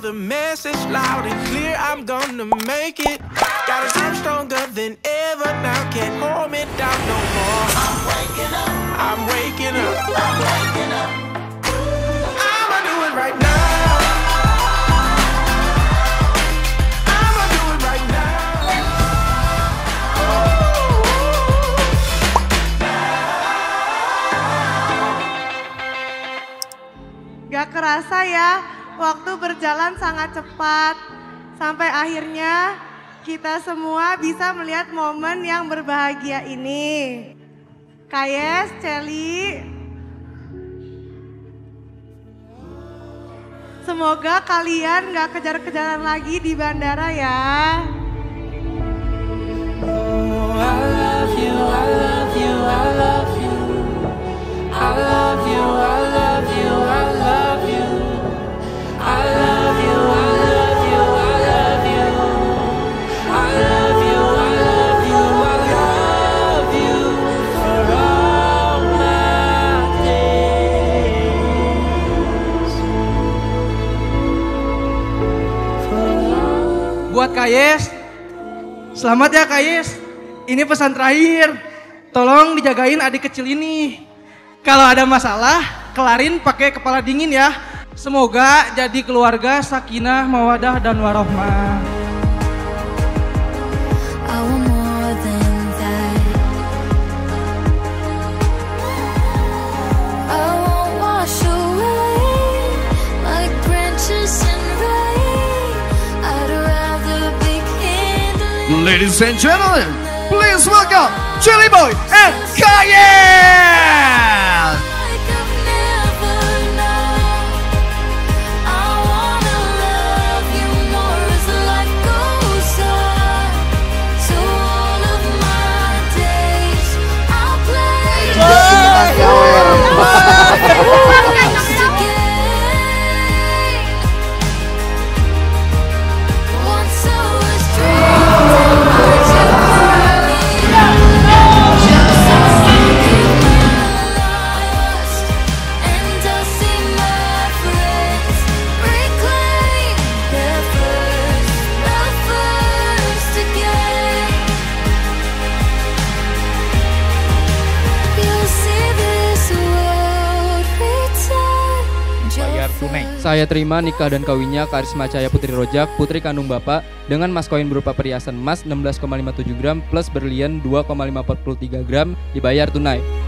the message loud and clear, I'm gonna make it. Gotta come stronger than ever now, can't hold me down no more. I'm waking up, I'm waking up, I'm waking up. I'ma do it right now. I'ma do it right now. Gak kerasa ya, waktu berjalan sangat cepat. Sampai akhirnya kita semua bisa melihat momen yang berbahagia ini. Kayes, Celi, semoga kalian gak kejar-kejaran lagi di bandara ya. Oh, I love you, I love you, I love you. I love you, I love you, I love you. I love you, I love you, I love you. I love you, I love you, I love you for all my days. Buat Kayes, selamat ya Kayes. Ini pesan terakhir, tolong dijagain adik kecil ini. Kalau ada masalah, kelarin pakai kepala dingin ya. Semoga jadi keluarga sakinah, mawadah, dan warohmah. I want more than that. I won't wash away like branches in rain. I'd rather be kindling. Ladies and gentlemen, please welcome Celi Boy and Kayes. Like I've never known. I wanna love you more as life goes on. So all of my days I'll play once I was and I see my friends reclaim their first again. You'll see this world return. Bayar tunai. Saya terima nikah dan kawinnya Karisma Cahaya Putri Rojak, putri kandung Bapak, dengan mas kawin berupa perhiasan emas 16,57 gram plus berlian 2,543 gram dibayar tunai.